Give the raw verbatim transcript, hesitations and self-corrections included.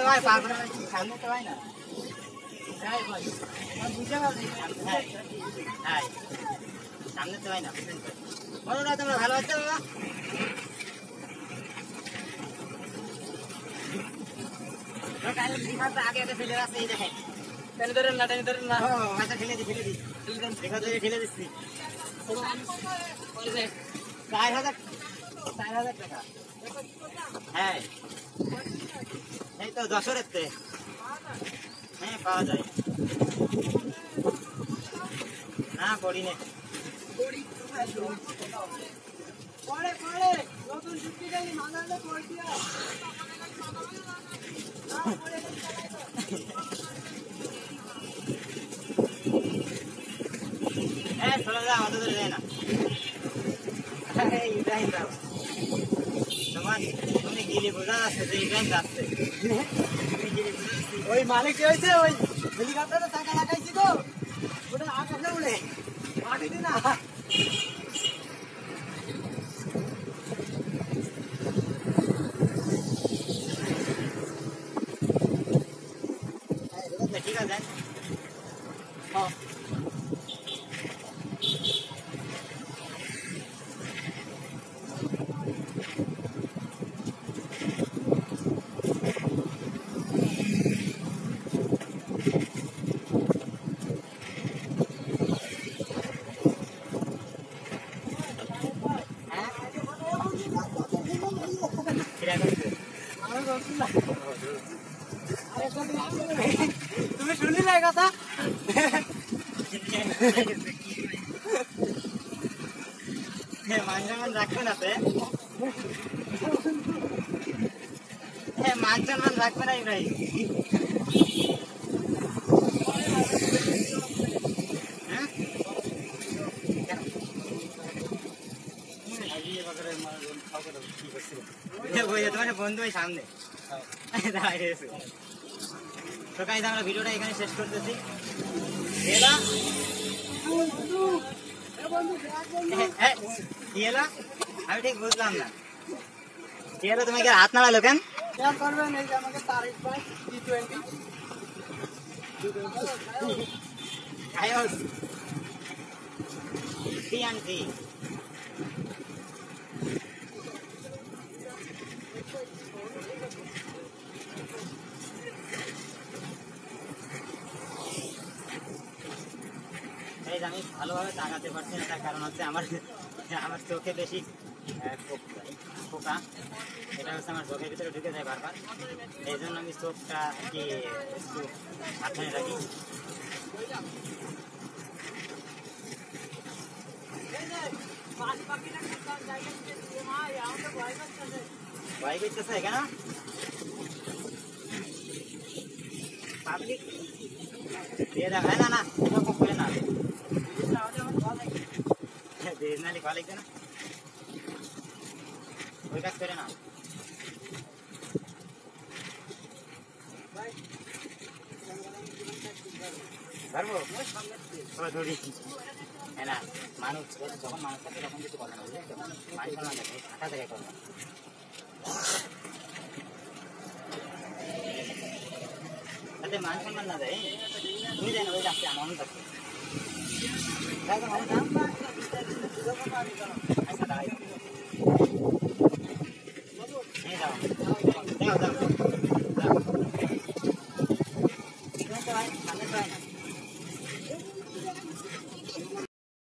ভাই পারবে না, সামনে তো হয় না। হ্যাঁ ভাই বুঝতে পারছি। হ্যাঁ হ্যাঁ সামনে তো হয় না। বলো না তোমরা ভালো আছো বাবা? আগে আগে ফেলে রাখছে এই দেখেন। টেনে ধরেন না, টেনে ধরেন না। ও আচ্ছা ফেলে দি, ফেলে দি, দেখা ধরে ফেলে দিচ্ছি। চার হাজার চার হাজার টাকা। হ্যাঁ এই তো দশরের তে। হ্যাঁ পাওয়া যায় না, পড়ি না। পড়ে পড়ে নতুন যুক্তি গেলি মানালে পড় দিয়া। হ্যাঁ চলে যা, অত দূরে যায় না। ইব্রাহিম যাও তোমার, তুমি গিলি বোঝা যাচ্ছে যে ইব্রাহিম যাচ্ছে। ওই মালিক কি হয়েছে, ওই হেলিকপ্টারে টাকা লাগাইছি তো, ওটা আকাশে উড়ে মাটিতে না। ঠিক আছে হ্যাঁ তুমি শুনলি না কথা? মান সম্মান রাখবেন আপনি, মান সম্মান রাখবে না ভাই। তোমার বন্ধু ওই সামনে তো গাইস, আমরা ভিডিওটা এখানে শেষ করতেছি। কি এলা আমি ঠিক বুঝলাম না, কি এলা তোমাকে হাত নাড়ালো কেন? করবেন এই যে আমাকে তারিখ ভাই টি টোয়েন্টি আয়স টিএনটি আমি ভালোভাবে তাকাতে পারছি না, তার কারণ হচ্ছে আমার আমার চোখে বেশি পোকা, এটা হচ্ছে আমার চোখের ভিতরে ঢুকে যায় বারবার, এই জন্য আমি চোখটা কি একটু সাবধানে রাখি। ভয় করতেছে কেন? পাবলিক দিয়ে দেখ না না এরকম করে না, নালি ভালো লাগছে না, ওই কাজ করে না। ধরবো ধরি না, মানুষ যখন মানুষ থাকে তখন কিছু কথা না, বুঝলে মান সম্মান থাকে, থাকা থেকে করবো তাতে মান সম্মান না যায়, তুমি জানো ওই রাখছে আমার মনে থাকছে। আচ্ছা দাঁড়াই যাও যাও যাও সামনে তো হয় না।